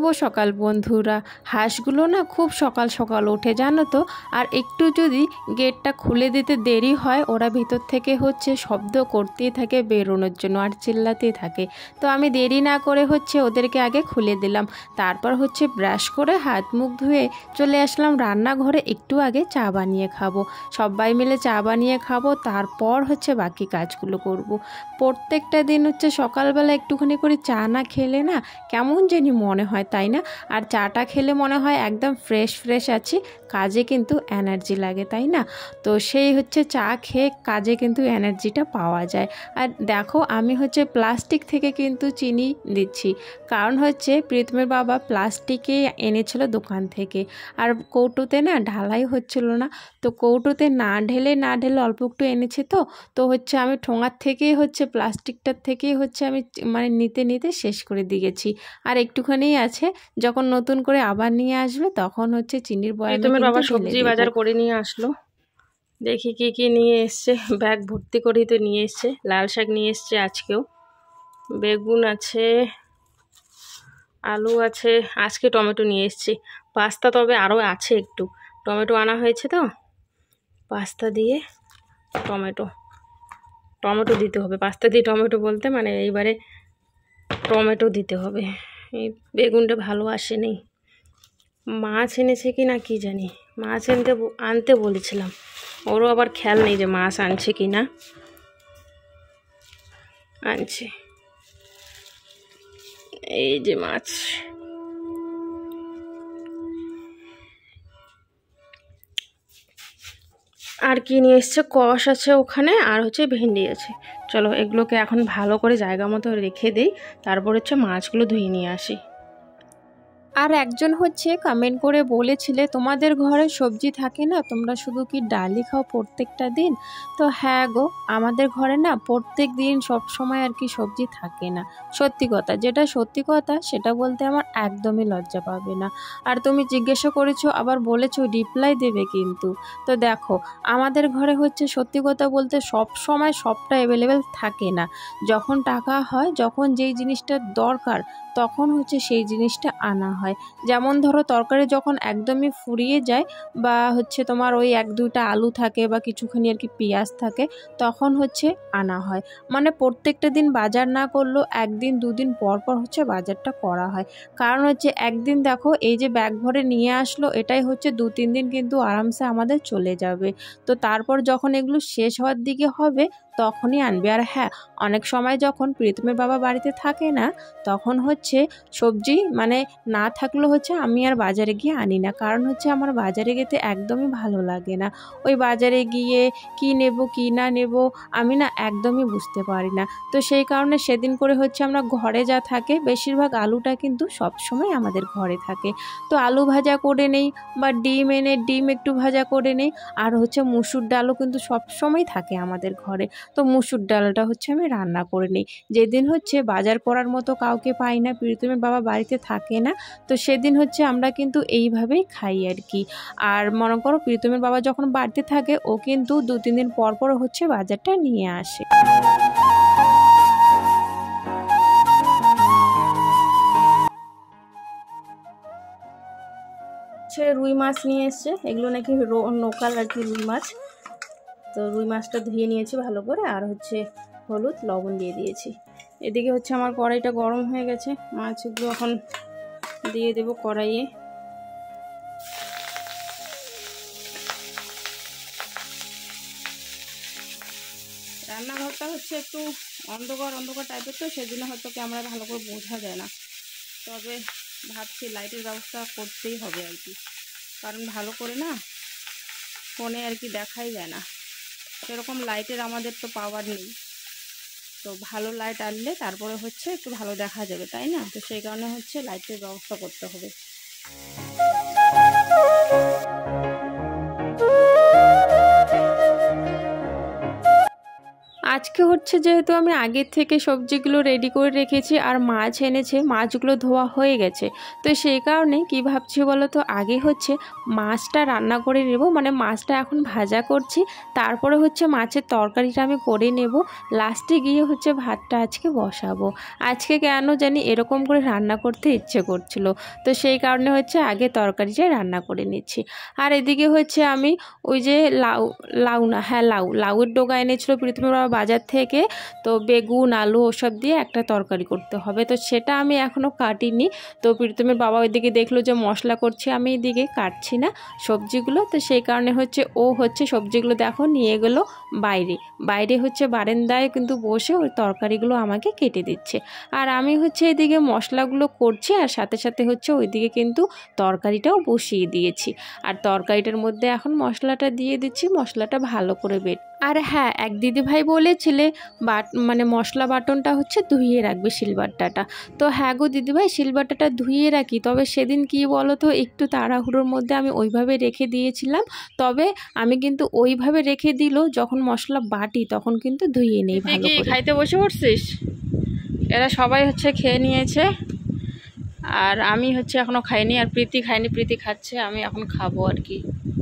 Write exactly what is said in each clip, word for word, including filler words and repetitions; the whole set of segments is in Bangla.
শুভ সকাল বন্ধুরা। হাঁসগুলো না খুব সকাল সকাল ওঠে জানো তো, আর একটু যদি গেটটা খুলে দিতে দেরি হয় ওরা ভিতর থেকে হচ্ছে শব্দ করতেই থাকে বেরোনোর জন্য আর চিল্লাতেই থাকে। তো আমি দেরি না করে হচ্ছে ওদেরকে আগে খুলে দিলাম, তারপর হচ্ছে ব্রাশ করে হাত মুখ ধুয়ে চলে আসলাম রান্নাঘরে। একটু আগে চা বানিয়ে খাবো, সবাই মিলে চা বানিয়ে খাবো, তারপর হচ্ছে বাকি কাজগুলো করব। প্রত্যেকটা দিন হচ্ছে সকালবেলা একটুখানি করে চা না খেলে না কেমন জানি মনে হয়, তাই না? আর চাটা খেলে মনে হয় একদম ফ্রেশ ফ্রেশ আছি, কাজে কিন্তু এনার্জি লাগে, তাই না? তো সেই হচ্ছে চা খেয়ে কাজে কিন্তু এনার্জিটা পাওয়া যায়। আর দেখো আমি হচ্ছে প্লাস্টিক থেকে কিন্তু চিনি দিচ্ছি, কারণ হচ্ছে প্রীতমের বাবা প্লাস্টিকে এনেছিল দোকান থেকে, আর কৌটোতে না ঢালাই হচ্ছিল না, তো কৌটোতে না ঢেলে না ঢেলে অল্প একটু এনেছে, তো তো হচ্ছে আমি ঠোঙার থেকেই হচ্ছে প্লাস্টিকটার থেকেই হচ্ছে আমি মানে নিতে নিতে শেষ করে দিয়েছি। আর একটুখানি আছে, যখন নতুন করে আবার নিয়ে আসবে তখন হচ্ছে চিনির বয়ামে তোমার কিন্তু বাবা ঢেলে সবজি দেবো। বাজার করে নিয়ে আসলো, দেখি কি কি নিয়ে এসছে। ব্যাগ ভর্তি করেই তো নিয়ে এসছে। লাল শাক নিয়ে এসছে আজকেও, বেগুন আছে, আলু আছে, আজকে টমেটো নিয়ে এসছি। পাস্তা তবে আরও আছে একটু, টমেটো আনা হয়েছে তো, পাস্তা দিয়ে টমেটো টমেটো দিতে হবে। পাস্তা দিয়ে টমেটো বলতে মানে এইবারে টমেটো দিতে হবে। এই বেগুনটা ভালো আসেনি। মাছ এনেছে কি না কি জানি, মাছ আনতে আনতে বলেছিলাম, ওরও আবার খেয়াল নেই যে মাছ আনছে কি না। আনছে, এই যে মাছ। আর কি নিয়ে এসছে, কষ আছে ওখানে, আর হচ্ছে ভেন্ডি আছে। চলো এগুলোকে এখন ভালো করে জায়গা মতো রেখে দিই, তারপর হচ্ছে মাছগুলো ধুয়ে নিয়ে আসি। আর একজন হচ্ছে কমেন্ট করে বলেছিলে তোমাদের ঘরে সবজি থাকে না, তোমরা শুধু কি ডালই খাও প্রত্যেকটা দিন? তো হ্যাঁ গো, আমাদের ঘরে না প্রত্যেক দিন সব সময় আর কি সবজি থাকে না। সত্যি কথা, যেটা সত্যি কথা সেটা বলতে আমার একদমই লজ্জা পাবে না। আর তুমি জিজ্ঞাসা করেছো আবার বলেছো রিপ্লাই দেবে কিন্তু। তো দেখো, আমাদের ঘরে হচ্ছে সত্যি কথা বলতে সব সময় সবটা অ্যাভেলেবেল থাকে না। যখন টাকা হয়, যখন যেই জিনিসটা দরকার তখন হচ্ছে সেই জিনিসটা আনা হয়। যেমন ধরো তরকারি যখন একদমই ফুরিয়ে যায়, বা হচ্ছে তোমার ওই এক দুইটা আলু থাকে বা কিছুখানি আর কি পেঁয়াজ থাকে, তখন হচ্ছে আনা হয়। মানে প্রত্যেকটা দিন বাজার না করলেও একদিন দুদিন পর পর হচ্ছে বাজারটা করা হয়। কারণ হচ্ছে একদিন দেখো এই যে ব্যাগ ভরে নিয়ে আসলো, এটাই হচ্ছে দু তিন দিন কিন্তু আরামসে আমাদের চলে যাবে। তো তারপর যখন এগুলো শেষ হওয়ার দিকে হবে তখনই আনবে। আর হ্যাঁ, অনেক সময় যখন প্রীতমের বাবা বাড়িতে থাকে না তখন হচ্ছে সবজি মানে না থাকলেও হচ্ছে আমি আর বাজারে গিয়ে আনি না, কারণ হচ্ছে আমার বাজারে যেতে একদমই ভালো লাগে না। ওই বাজারে গিয়ে কি নেব কি না নেব আমি না একদমই বুঝতে পারি না। তো সেই কারণে সেদিন করে হচ্ছে আমরা ঘরে যা থাকে, বেশিরভাগ আলুটা কিন্তু সব সময় আমাদের ঘরে থাকে, তো আলু ভাজা করে নেই, বা ডিম এনে ডিম একটু ভাজা করে নেই। আর হচ্ছে মুসুর ডালও কিন্তু সব সময় থাকে আমাদের ঘরে, তো মুসুর ডালটা হচ্ছে আমি রান্না করে নিই। যেদিন হচ্ছে বাজার করার মতো কাউকে পাই না, প্রীতমের বাবা বাড়িতে থাকে না, তো সেদিন হচ্ছে আমরা কিন্তু এইভাবেই খাই আর কি। আর মনে করো প্রীতমের বাবা যখন বাড়িতে থাকে ও কিন্তু দু তিন দিন পর পর হচ্ছে বাজারটা নিয়ে আসে। সে রুই মাছ নিয়ে এসছে, এগুলো নাকি লোকাল আর কি রুই মাছ। তো রুই মাছটা ধুয়ে নিয়েছি ভালো করে, আর হচ্ছে হলুদ লবণ দিয়ে দিয়েছি। এদিকে হচ্ছে আমার কড়াইটা গরম হয়ে গেছে, মাছগুলো এখন দিয়ে দেবো কড়াইয়ে। রান্নাঘরটা হচ্ছে একটু অন্ধকার অন্ধকার টাইপের, তো সেজন্য হয়তো ক্যামেরা ভালো করে বোঝা যায় না, তবে ভাবছি লাইটের ব্যবস্থা করতেই হবে আর কি, কারণ ভালো করে না ফোনে আর কি দেখাই যায় না, সেরকম লাইটের আমাদের তো পাওয়ার নেই। তো ভালো লাইট আনলে তারপরে হচ্ছে একটু ভালো দেখা যাবে, তাই না? তো সেই কারণে হচ্ছে লাইটের ব্যবস্থা করতে হবে। আজকে হচ্ছে যেহেতু আমি আগের থেকে সবজিগুলো রেডি করে রেখেছি আর মাছ এনেছে, মাছগুলো ধোয়া হয়ে গেছে, তো সেই কারণে কি ভাবছি বলো তো, আগে হচ্ছে মাছটা রান্না করে নেব, মানে মাছটা এখন ভাজা করছি, তারপরে হচ্ছে মাছের তরকারিটা আমি করে নেব, লাস্টে গিয়ে হচ্ছে ভাতটা আজকে বসাবো। আজকে কেন জানি এরকম করে রান্না করতে ইচ্ছে করছিল, তো সেই কারণে হচ্ছে আগে তরকারিটা রান্না করে নিচ্ছি। আর এদিকে হচ্ছে আমি ওই যে লাউ লাউ না হ্যাঁ লাউ লাউয়ের ডোগা এনেছিল প্রীতমের বাবা বাজার থেকে, তো বেগুন আলু ওসব দিয়ে একটা তরকারি করতে হবে, তো সেটা আমি এখনও কাটিনি। তো প্রীতমের বাবা ওইদিকে দেখলো যে মশলা করছে, আমি এইদিকে কাটছি না সবজিগুলো, তো সেই কারণে হচ্ছে ও হচ্ছে সবজিগুলো দেখো নিয়ে গেলো বাইরে বাইরে হচ্ছে বারান্দায় কিন্তু বসে ওই তরকারিগুলো আমাকে কেটে দিচ্ছে, আর আমি হচ্ছে এদিকে মশলাগুলো করছি, আর সাথে সাথে হচ্ছে ওইদিকে কিন্তু তরকারিটাও বসিয়ে দিয়েছি। আর তরকারিটার মধ্যে এখন মশলাটা দিয়ে দিচ্ছি, মশলাটা ভালো করে বেট। আর হ্যাঁ, এক দিদিভাই বলেছিলে বাট মানে মশলা বাটনটা হচ্ছে ধুইয়ে রাখবে শিলবাট্টাটা, তো হ্যাঁ গো দিদিভাই শিলবাট্টাটা ধুইয়ে রাখি, তবে সেদিন কি বলো তো একটু তাড়াহুড়োর মধ্যে আমি ওইভাবে রেখে দিয়েছিলাম, তবে আমি কিন্তু ওইভাবে রেখে দিল যখন মশলা বাটি তখন কিন্তু ধুইয়ে নেই ভালো করে। খাইতে বসে পড়ছিস? এরা সবাই হচ্ছে খেয়ে নিয়েছে আর আমি হচ্ছে এখনো খাইনি, আর প্রীতি খাইনি, প্রীতি খাচ্ছে, আমি এখন খাবো আর কি।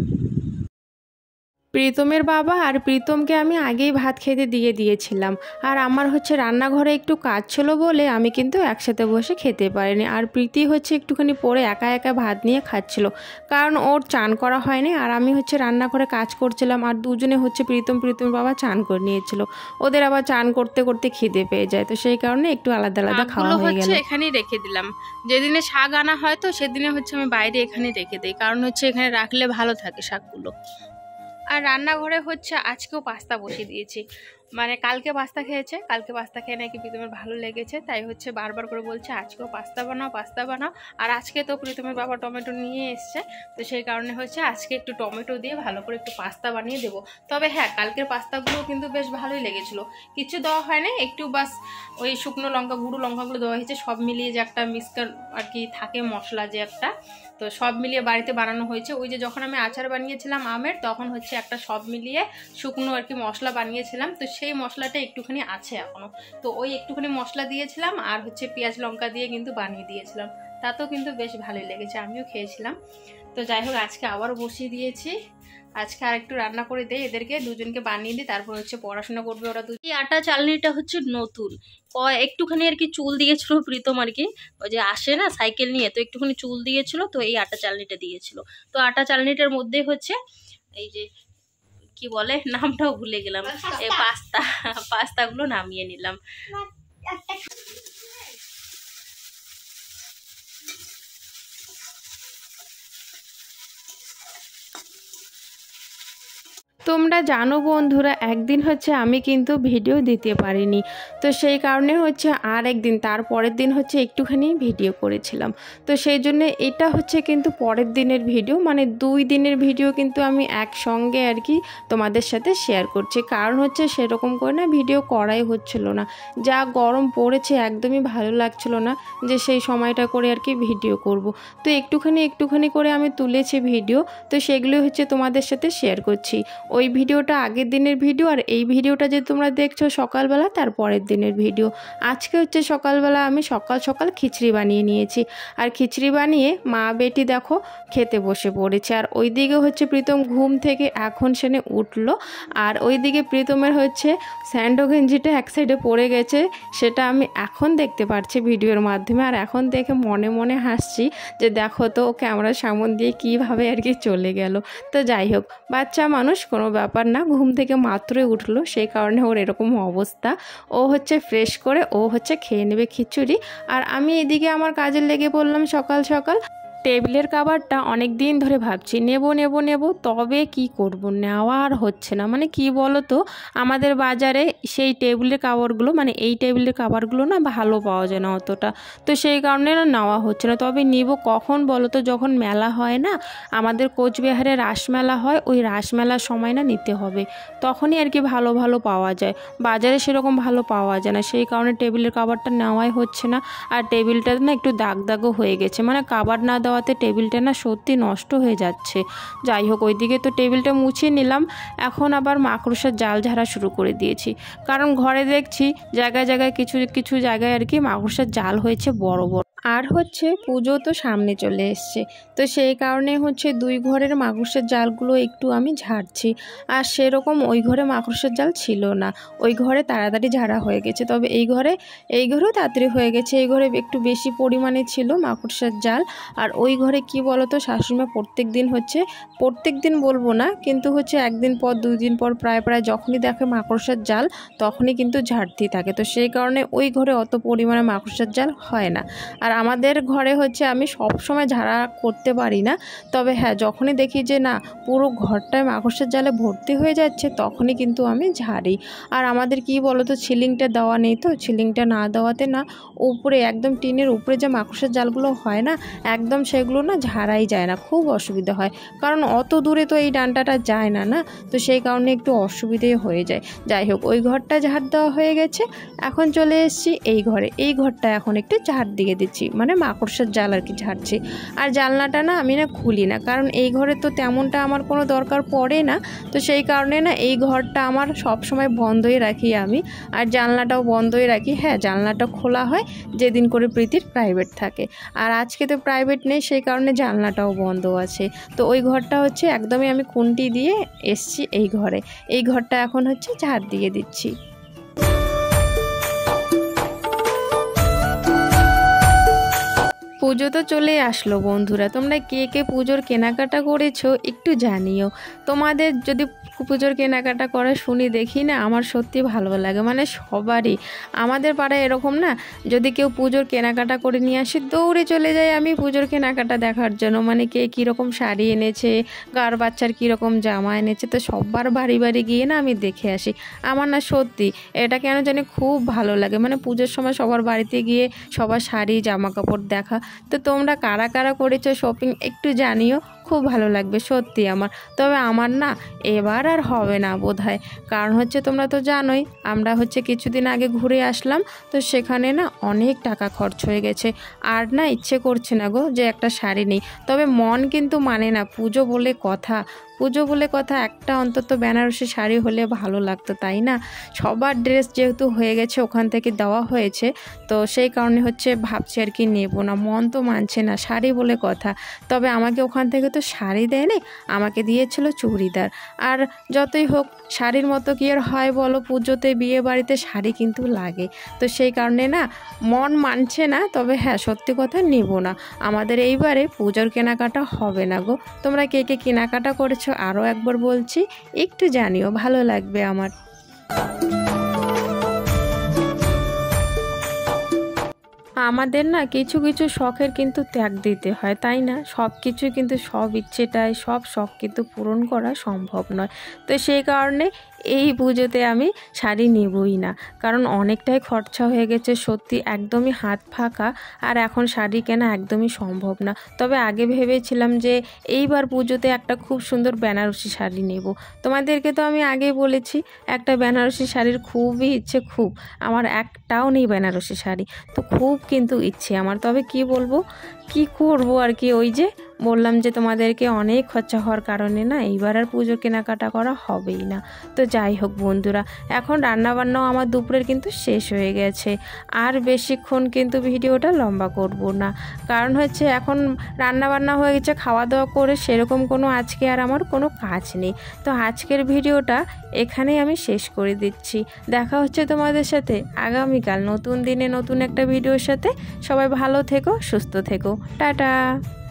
প্রীতমের বাবা আর প্রীতমকে আমি আগেই ভাত খেতে দিয়ে দিয়েছিলাম, আর আমার হচ্ছে রান্নাঘরে একটু কাজ ছিল বলে আমি কিন্তু একসাথে বসে খেতে পারিনি। আর প্রীতি হচ্ছে একটুখানি পরে একা একা ভাত নিয়ে খাচ্ছিল, কারণ ওর চান করা হয়নি, আর আমি হচ্ছে রান্নাঘরে কাজ করছিলাম, আর দুজনে হচ্ছে প্রীতম প্রীতমের বাবা চান করে নিয়েছিল, ওদের আবার চান করতে করতে খিদে পেয়ে যায়, তো সেই কারণে একটু আলাদা আলাদা খাওয়া হয়ে গেল। এখানেই রেখে দিলাম, যেদিনে শাক আনা হয় তো সেদিনে হচ্ছে আমি বাইরে এখানে রেখে দিই, কারণ হচ্ছে এখানে রাখলে ভালো থাকে শাকগুলো। আর রান্নাঘরে হচ্ছে আজকেও পাস্তা বসিয়ে দিয়েছি, মানে কালকে পাস্তা খেয়েছে, কালকে পাস্তা খেয়ে নাকি প্রীতমের ভালো লেগেছে, তাই হচ্ছে বারবার করে বলছে আজকেও পাস্তা বানাও পাস্তা বানাও। আর আজকে তো প্রীতমের বাবা টমেটো নিয়ে এসছে, তো সেই কারণে হচ্ছে আজকে একটু টমেটো দিয়ে ভালো করে একটু পাস্তা বানিয়ে দেবো। তবে হ্যাঁ, কালকের পাস্তাগুলো কিন্তু বেশ ভালোই লেগেছিল, কিছু দেওয়া হয় না, একটু বাস ওই শুকনো লঙ্কা গুঁড়ো লঙ্কাগুলো দেওয়া হয়েছে, সব মিলিয়ে যে একটা মিক্সচার আর কি থাকে মশলা যে একটা, তো সব মিলিয়ে বাড়িতে বানানো হয়েছে। ওই যে যখন আমি আচার বানিয়েছিলাম আমের, তখন হচ্ছে একটা সব মিলিয়ে শুকনো আর কি মশলা বানিয়েছিলাম, তো সেই মশলাটা একটুখানি আছে এখনো, তো ওই একটুখানি মশলা দিয়েছিলাম আর হচ্ছে পেঁয়াজ লঙ্কা দিয়ে কিন্তু বানিয়ে দিয়েছিলাম, তাতেও কিন্তু বেশ ভালোই লেগেছে, আমিও খেয়েছিলাম। তো যাই হোক, আজকে আবারও বসিয়ে দিয়েছি, আজকে আর একটু রান্না করে দেই এদেরকে দুজনকে বানিয়ে দিই, তারপর হচ্ছে পড়াশোনা করবে ওরা দুজন। এই আটা চালনিটা হচ্ছে নতুন, একটুখানি আর কি চুল দিয়েছিল প্রীতম আর কি, ওই যে আসে না সাইকেল নিয়ে, তো একটুখানি চুল দিয়েছিল, তো এই আটা চালনিটা দিয়েছিল। তো আটা চালনিটার মধ্যে হচ্ছে এই যে কি বলে নামটাও ভুলে গেলাম, এই পাস্তা পাস্তাগুলো নামিয়ে নিলাম। তোমরা জানো বন্ধুরা, একদিন হচ্ছে আমি কিন্তু ভিডিও দিতে পারিনি, তো সেই কারণে হচ্ছে আর একদিন তার পরের দিন হচ্ছে একটুখানি ভিডিও করেছিলাম, তো সেই জন্য এটা হচ্ছে কিন্তু পরের দিনের ভিডিও, মানে দুই দিনের ভিডিও কিন্তু আমি একসঙ্গে আর কি তোমাদের সাথে শেয়ার করছি, কারণ হচ্ছে সেরকম করে না ভিডিও করাই হচ্ছিল না, যা গরম পড়েছে একদমই ভালো লাগছিল না যে সেই সময়টা করে আর কি ভিডিও করব, তো একটুখানি একটুখানি করে আমি তুলেছি ভিডিও, তো সেগুলো হচ্ছে তোমাদের সাথে শেয়ার করছি। ওই ভিডিওটা আগের দিনের ভিডিও, আর এই ভিডিওটা যে তোমরা দেখছো সকালবেলা তার পরের দিনের ভিডিও। আজকে হচ্ছে সকালবেলা আমি সকাল সকাল খিচড়ি বানিয়ে নিয়েছি, আর খিচড়ি বানিয়ে মা বেটি দেখো খেতে বসে পড়েছে, আর ওইদিকে হচ্ছে প্রীতম ঘুম থেকে এখন সেনে উঠলো, আর ওইদিকে প্রীতমের হচ্ছে স্যান্ডো গেঞ্জিটা এক সাইডে পড়ে গেছে, সেটা আমি এখন দেখতে পাচ্ছি ভিডিওর মাধ্যমে, আর এখন দেখে মনে মনে হাসছি যে দেখো তো ক্যামেরার সামনে দিয়ে কীভাবে আর কি চলে গেল। তো যাই হোক, বাচ্চা মানুষ কোনো ব্যাপার না, ঘুম থেকে মাত্রই উঠলো সেই কারণে ওর এরকম অবস্থা। ও হচ্ছে ফ্রেশ করে ও হচ্ছে খেয়ে নেবে খিচুড়ি, আর আমি এদিকে আমার কাজে লেগে পড়লাম সকাল সকাল। টেবিলের কাভারটা অনেক দিন ধরে ভাবছি নেব নেব নেব, তবে কি করব, নেওয়া আর হচ্ছে না, মানে কি বলো তো আমাদের বাজারে সেই টেবিলের কাভারগুলো মানে এই টেবিলের কাভারগুলো না ভালো পাওয়া যায় না অতটা, তো সেই কারণে না নেওয়া হচ্ছে না। তবে নিব কখন বলো তো, যখন মেলা হয় না, আমাদের কোচবিহারে রাসমেলা হয়, ওই রাসমেলার সময় না নিতে হবে, তখনই আর কি ভালো ভালো পাওয়া যায়, বাজারে সেরকম ভালো পাওয়া যায় না, সেই কারণে টেবিলের কাভারটা নেওয়াই হচ্ছে না। আর টেবিলটা না একটু দাগ দাগও হয়ে গেছে, মানে কাভার না দেওয়া দেওয়াতে টেবিলটা না সত্যি নষ্ট হয়ে যাচ্ছে। যাই হোক, ওইদিকে তো টেবিলটা মুছিয়ে নিলাম, এখন আবার মাকড়সার জাল ঝাড়া শুরু করে দিয়েছি। কারণ ঘরে দেখছি জায়গায় জায়গায় কিছু কিছু জায়গায় আর কি মাকড়সার জাল হয়েছে বড় বড়। আর হচ্ছে পুজো তো সামনে চলে এসছে, তো সেই কারণে হচ্ছে দুই ঘরের মাকড়সার জালগুলো একটু আমি ঝাড়ছি। আর সেরকম ওই ঘরে মাকড়সার জাল ছিল না, ওই ঘরে তাড়াতাড়ি ঝাড়া হয়ে গেছে। তবে এই ঘরে এই ঘরেও তাড়াতাড়ি হয়ে গেছে, এই ঘরে একটু বেশি পরিমাণে ছিল মাকড়সার জাল। আর ওই ঘরে কি বলতো, শাশুড়িমা প্রত্যেক দিন হচ্ছে, প্রত্যেক দিন বলবো না কিন্তু হচ্ছে একদিন পর দুই দিন পর প্রায় প্রায় যখনই দেখে মাকড়সার জাল তখনই কিন্তু ঝাড়তেই থাকে। তো সেই কারণে ওই ঘরে অত পরিমাণে মাকড়সার জাল হয় না। আর আমাদের ঘরে হচ্ছে আমি সব সময় ঝাড়া করতে পারি না, তবে হ্যাঁ যখনই দেখি যে না পুরো ঘরটায় মাকড়সার জালে ভর্তি হয়ে যাচ্ছে তখনই কিন্তু আমি ঝাড়ি। আর আমাদের কি বলতো, সিলিংটা দেওয়া নেই, তো সিলিংটা না দেওয়াতে না উপরে একদম টিনের উপরে যে মাকড়সার জালগুলো হয় না একদম সেগুলো না ঝাড়াই যায় না, খুব অসুবিধা হয়। কারণ অত দূরে তো এই ডান্ডাটা যায় না না, তো সেই কারণে একটু অসুবিধেই হয়ে যায়। যাই হোক, ওই ঘরটা ঝাড় দেওয়া হয়ে গেছে, এখন চলে এসেছি এই ঘরে। এই ঘরটা এখন একটু ঝাড় দিয়ে দিচ্ছি, মানে মাকড়সার জাল আর কি ঝাড়ছি। আর জানলাটা না আমি না খুলি না, কারণ এই ঘরে তো তেমনটা আমার কোনো দরকার পড়ে না, তো সেই কারণে না এই ঘরটা আমার সব সময় বন্ধই রাখি আমি। আর জানলাটাও বন্ধই রাখি, হ্যাঁ জানলাটা খোলা হয় যেদিন করে প্রীতির প্রাইভেট থাকে, আর আজকে তো প্রাইভেট নেই সেই কারণে জানলাটাও বন্ধ আছে। তো ওই ঘরটা হচ্ছে একদমই আমি খুন্তি দিয়ে এসছি এই ঘরে, এই ঘরটা এখন হচ্ছে ঝাড় দিয়ে দিচ্ছি। পুজো তো চলে আসলো বন্ধুরা, তোমরা কে কে পুজোর কেনাকাটা করেছো একটু জানিও। তোমাদের যদি পুজোর কেনাকাটা করা শুনি দেখি না আমার সত্যি ভালো লাগে, মানে সবারই। আমাদের পাড়ায় এরকম না, যদি কেউ পুজোর কেনাকাটা করে নিয়ে আসে দৌড়ে চলে যায় আমি পুজোর কেনাকাটা দেখার জন্য, মানে কে কীরকম শাড়ি এনেছে, কার বাচ্চার কীরকম জামা এনেছে, তো সবার বাড়ি বাড়ি গিয়ে না আমি দেখে আসি। আমার না সত্যি এটা কেন জানি খুব ভালো লাগে, মানে পুজোর সময় সবার বাড়িতে গিয়ে সবার শাড়ি জামা কাপড় দেখা। তো তোমরা কারা কারা করেছো শপিং একটু জানিও, খুব ভালো লাগবে সত্যি আমার। তবে আমার না এবার আর হবে না বোধহয়, কারণ হচ্ছে তোমরা তো জানোই আমরা হচ্ছে কিছুদিন আগে ঘুরে আসলাম, তো সেখানে না অনেক টাকা খরচ হয়ে গেছে। আর না ইচ্ছে করছে না গো যে একটা শাড়ি নিই, তবে মন কিন্তু মানে না, পুজো বলে কথা, পুজো বলে কথা একটা অন্তত বেনারসি শাড়ি হলে ভালো লাগতো তাই না। সবার ড্রেস যেহেতু হয়ে গেছে ওখান থেকে দেওয়া হয়েছে, তো সেই কারণে হচ্ছে ভাবছি আর কি নেবো না, মন তো মানছে না শাড়ি বলে কথা। তবে আমাকে ওখান থেকে তো শাড়ি দেয়নি, আমাকে দিয়েছিল চুড়িদার। আর যতই হোক শাড়ির মতো কি আর হয় বলো, পুজোতে বিয়ে বাড়িতে শাড়ি কিন্তু লাগে, তো সেই কারণে না মন মানছে না। তবে হ্যাঁ সত্যি কথা নেব না, আমাদের এইবারে পুজোর কেনাকাটা হবে না গো। তোমরা কে কে কেনাকাটা করেছো আরও একবার বলছি একটু জানিও, ভালো লাগবে আমার। আমাদের না কিছু কিছু শখের কিন্তু ত্যাগ দিতে হয় তাই না, সব কিছুই কিন্তু সব ইচ্ছেটাই সব শখ কিন্তু পূরণ করা সম্ভব নয়। তো সেই কারণে এই পুজোতে আমি শাড়ি নেবই না, কারণ অনেকটাই খরচা হয়ে গেছে সত্যি, একদমই হাত ফাঁকা, আর এখন শাড়ি কেনা একদমই সম্ভব না। তবে আগে ভেবেছিলাম যে এইবার পুজোতে একটা খুব সুন্দর বেনারসি শাড়ি নেব, তোমাদেরকে তো আমি আগেই বলেছি একটা বেনারসি শাড়ির খুবই ইচ্ছে, খুব আমার একটাও নেই বেনারসি শাড়ি, তো খুব কিন্তু ইচ্ছে আমার। তবে কি বলবো কি করব আর কি, ওই যে বললাম যে তোমাদেরকে অনেক খরচা হওয়ার কারণে না এইবার আর পুজোর কেনাকাটা করা হবেই না। তো যাই হোক বন্ধুরা, এখন রান্নাবান্নাও আমার দুপুরের কিন্তু শেষ হয়ে গেছে, আর বেশিক্ষণ কিন্তু ভিডিওটা লম্বা করব না, কারণ হচ্ছে এখন রান্নাবান্না হয়ে গেছে, খাওয়া দাওয়া করে সেরকম কোনো আজকে আর আমার কোনো কাজ নেই। তো আজকের ভিডিওটা এখানেই আমি শেষ করে দিচ্ছি, দেখা হচ্ছে তোমাদের সাথে আগামীকাল নতুন দিনে নতুন একটা ভিডিওর সাথে। সবাই ভালো থেকো, সুস্থ থেকো, টাটা।